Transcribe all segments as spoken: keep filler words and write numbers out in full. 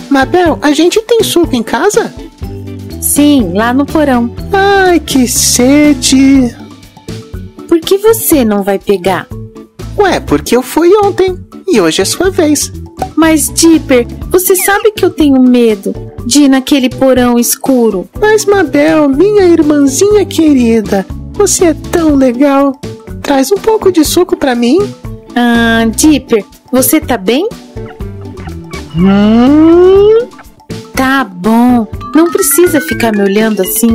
Mabel, a gente tem suco em casa? Sim, lá no porão. Ai, que sede! Por que você não vai pegar? Ué, porque eu fui ontem e hoje é sua vez. Mas, Dipper, você sabe que eu tenho medo de ir naquele porão escuro. Mas, Mabel, minha irmãzinha querida, você é tão legal. Traz um pouco de suco pra mim. Ah, Dipper, você tá bem? Hum... Tá bom, não precisa ficar me olhando assim.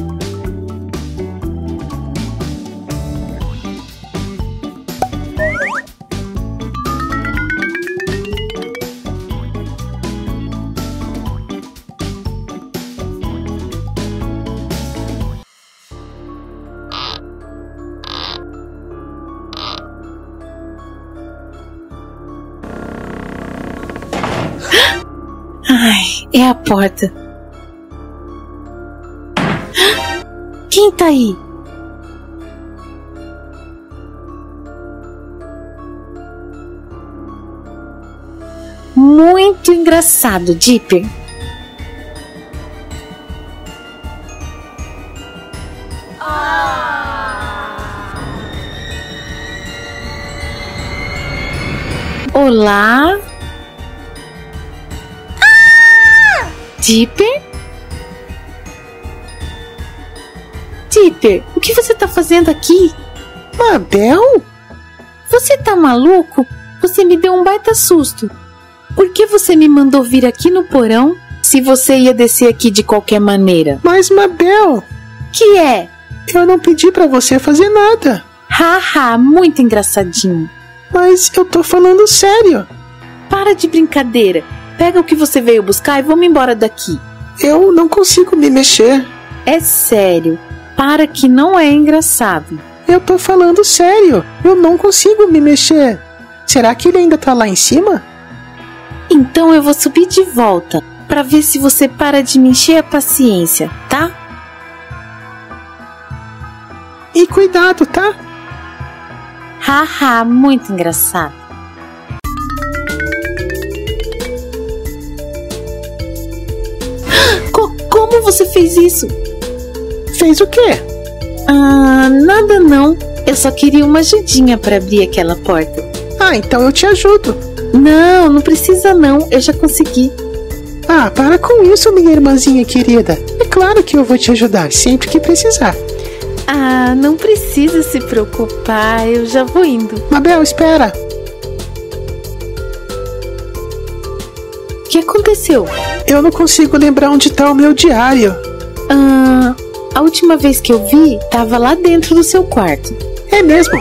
Ai, é a porta. Quem tá aí? Muito engraçado, Dipper. Olá? Dipper? Dipper, o que você tá fazendo aqui? Mabel? Você tá maluco? Você me deu um baita susto. Por que você me mandou vir aqui no porão se você ia descer aqui de qualquer maneira? Mas, Mabel... Que é? Eu não pedi pra você fazer nada. Haha, muito engraçadinho. Mas eu tô falando sério. Para de brincadeira. Pega o que você veio buscar e vamos embora daqui. Eu não consigo me mexer. É sério. Para que não é engraçado. Eu tô falando sério. Eu não consigo me mexer. Será que ele ainda tá lá em cima? Então eu vou subir de volta pra ver se você para de me encher a paciência, tá? E cuidado, tá? Haha, muito engraçado. Co- como você fez isso? Fez o quê? Ah, nada não. Eu só queria uma ajudinha pra abrir aquela porta. Ah, então eu te ajudo. Não, não precisa não. Eu já consegui. Ah, para com isso, minha irmãzinha querida. É claro que eu vou te ajudar sempre que precisar. Ah, não precisa se preocupar. Eu já vou indo. Mabel, espera. O que aconteceu? Eu não consigo lembrar onde tá o meu diário. Ah, a última vez que eu vi, tava lá dentro do seu quarto. É mesmo?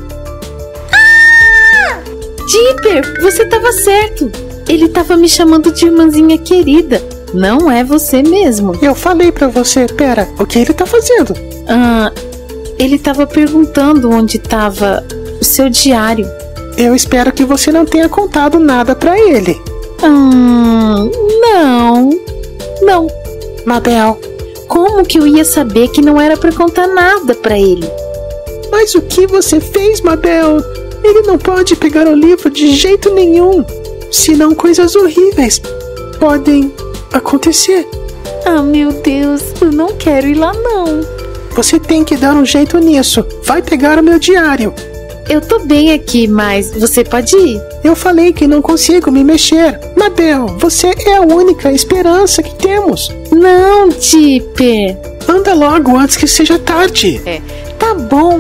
Dipper, você tava certo. Ele tava me chamando de irmãzinha querida. Não é você mesmo. Eu falei pra você, pera, o que ele tá fazendo? Ah, ele tava perguntando onde tava o seu diário. Eu espero que você não tenha contado nada pra ele. Hum, não. Não. Mabel. Como que eu ia saber que não era pra contar nada pra ele? Mas o que você fez, Mabel? Ele não pode pegar o livro de jeito nenhum. Senão coisas horríveis podem acontecer. Ah, meu Deus, eu não quero ir lá não. Você tem que dar um jeito nisso. Vai pegar o meu diário. Eu tô bem aqui, mas você pode ir? Eu falei que não consigo me mexer. Mabel, você é a única esperança que temos. Não, Dipper. Anda logo antes que seja tarde. É, tá bom.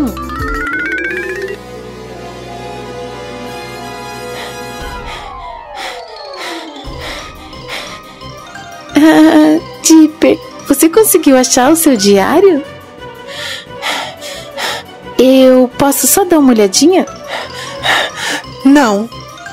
Ah, Dipper, você conseguiu achar o seu diário? Eu posso só dar uma olhadinha? Não.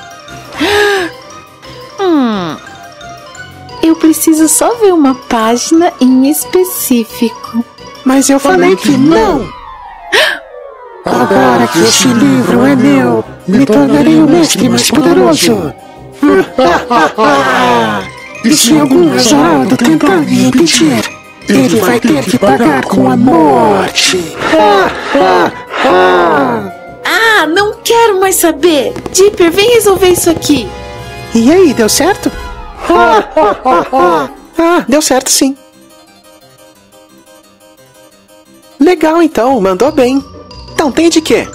Hum, eu preciso só ver uma página em específico. Mas eu falei que não. Agora que esse livro é meu, me tornarei o mestre mais poderoso. E se algum azarado tentar me impedir, ele vai ter que pagar com a morte. Ah, não quero mais saber. Dipper, vem resolver isso aqui. E aí, deu certo? Ah, deu certo sim. Legal então, mandou bem. Então tem de quê?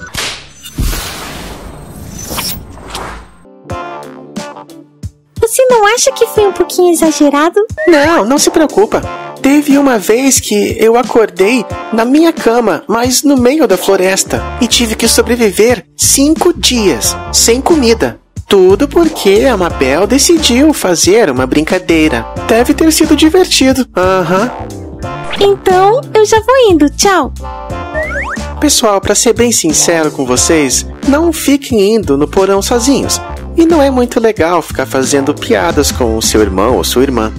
Você não acha que foi um pouquinho exagerado? Não, não se preocupa. Teve uma vez que eu acordei na minha cama, mas no meio da floresta, e tive que sobreviver cinco dias, sem comida. Tudo porque a Mabel decidiu fazer uma brincadeira. Deve ter sido divertido. Aham. Uhum. Então, eu já vou indo. Tchau. Pessoal, pra ser bem sincero com vocês, não fiquem indo no porão sozinhos. E não é muito legal ficar fazendo piadas com o seu irmão ou sua irmã.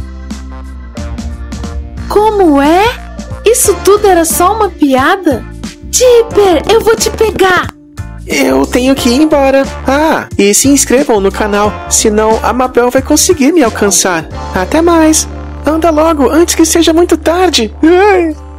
Como é? Isso tudo era só uma piada? Dipper, eu vou te pegar! Eu tenho que ir embora. Ah, e se inscrevam no canal, senão a Mabel vai conseguir me alcançar. Até mais! Anda logo, antes que seja muito tarde! Ai.